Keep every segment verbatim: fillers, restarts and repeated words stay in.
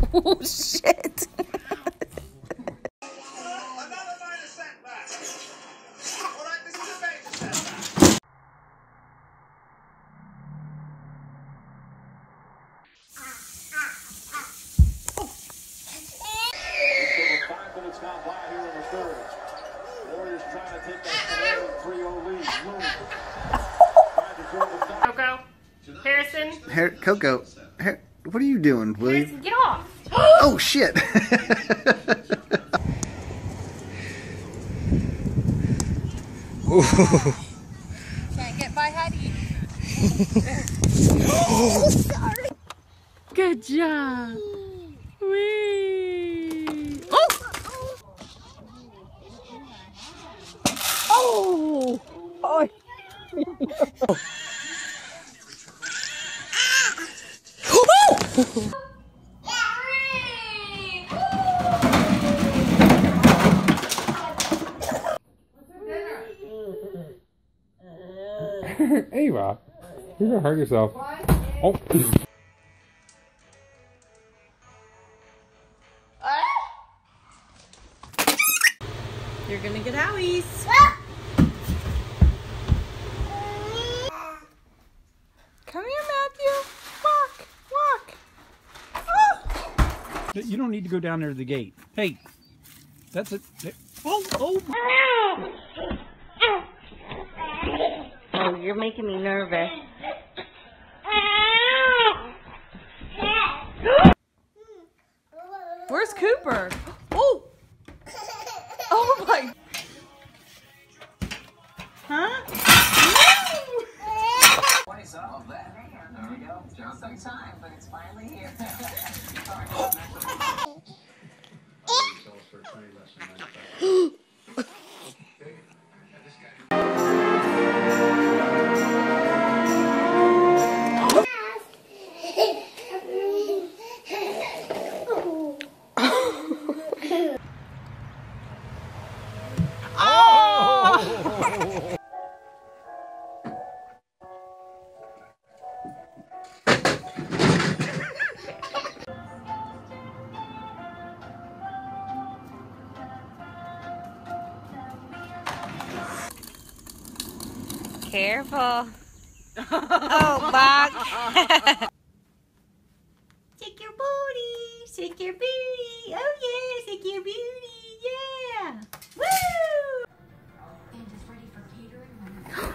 Oh, shit. Now by here in the third. Warriors trying to take that three oh lead. Coco. Harrison. Har Coco. Har what are you doing, William? Harrison, get off. Oh, shit. Can't get by Hattie. Oh, sorry. Good job. Whee. Oh. Oh. Oh. Ava, you're gonna hurt yourself. Oh. You're gonna get owies. Come here, Matthew. Walk, walk. Oh. You don't need to go down there to the gate. Hey, that's it. Oh, oh. Oh, you're making me nervous. Where's Cooper? Oh! Oh my! Huh? twenty some of that. There we go. Just in time, but it's finally here. Careful. Oh, Bog. Shake your booty. Shake your booty. Oh, yeah. Shake your booty. Yeah. Woo! And just ready for catering when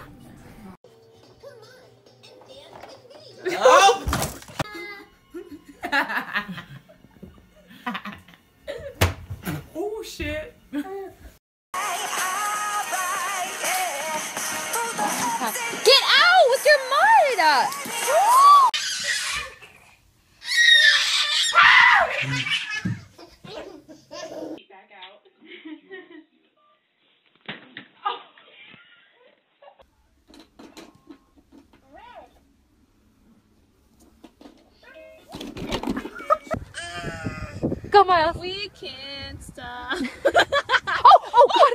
Oh, shit. Get out with your mud! Back out. Go, Miles. We can't stop. Oh, oh, God.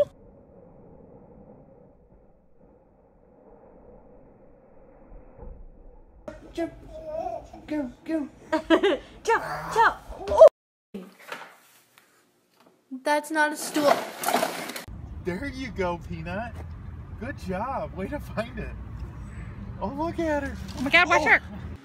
Jump. Go, go. Jump, jump. That's not a stool. There you go, Peanut. Good job. Way to find it. Oh, look at her. Oh my God, my shirt.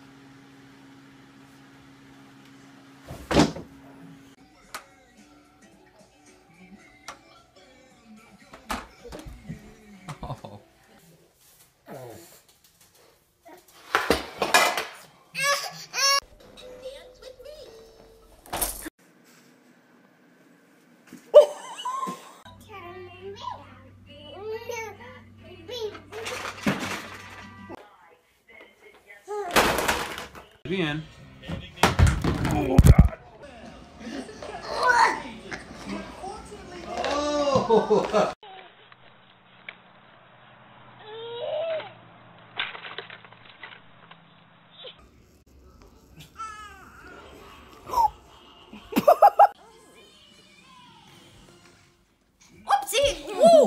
In. Oh, God. Oh. Oopsie. Woo.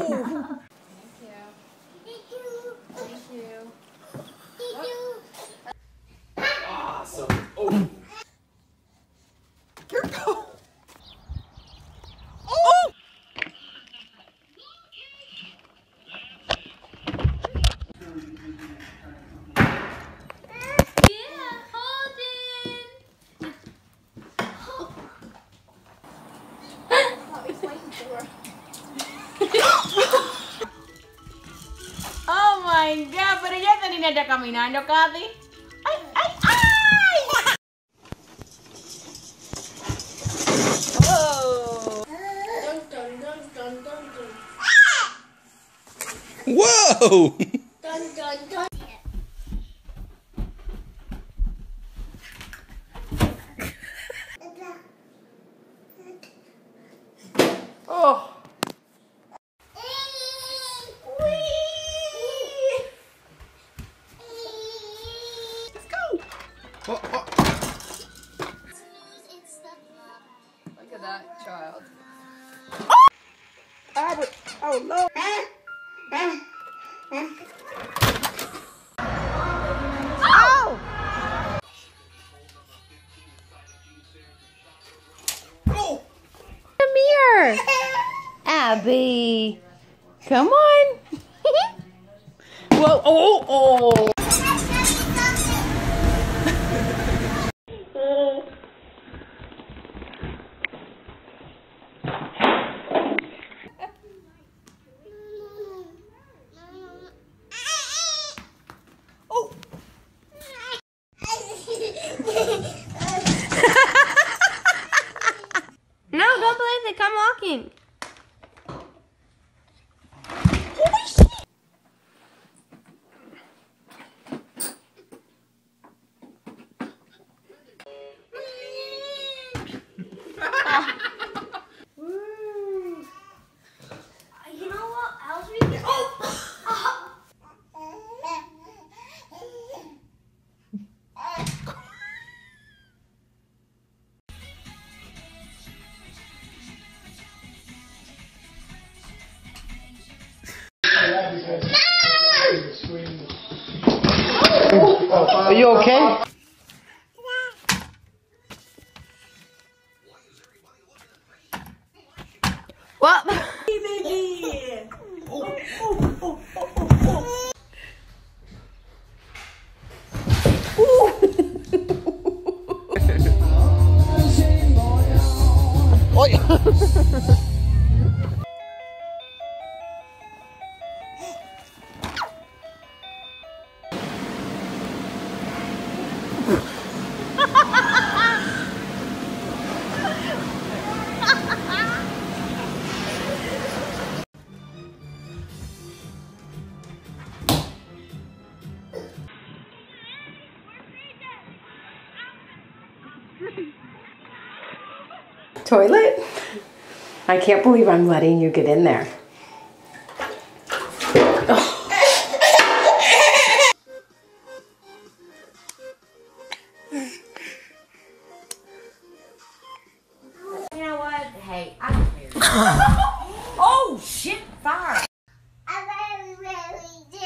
my God, pero ya esta niña está caminando, Kathy. ¡Ay, ay, ay! Oh. Whoa! Oh. Let's go. Oh, oh. Look at that child. Oh, oh no. Oh! Come here, Abby. Come on. Whoa! Oh! Oh! No, don't believe it. Come walking. You know what else we can? Oh! Are you okay? What? Toilet? I can't believe I'm letting you get in there. You know what? Hey, I don't care. Oh shit! Fire! I really, really do.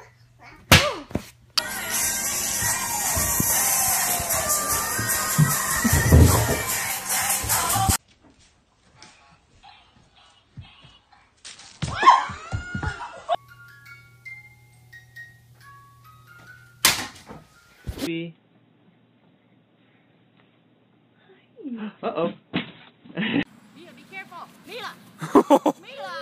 Uh-oh. Mila, be careful! Mila! Mila!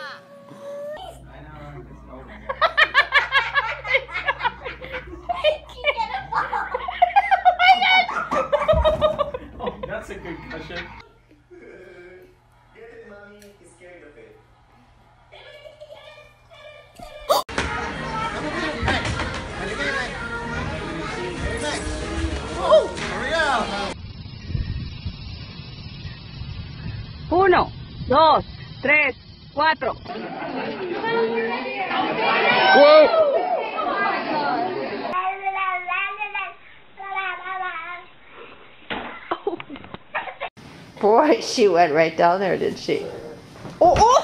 Oh, that's a good cushion. Uno, dos, tres, cuatro. Boy, she went right down there, did she? Oh, oh!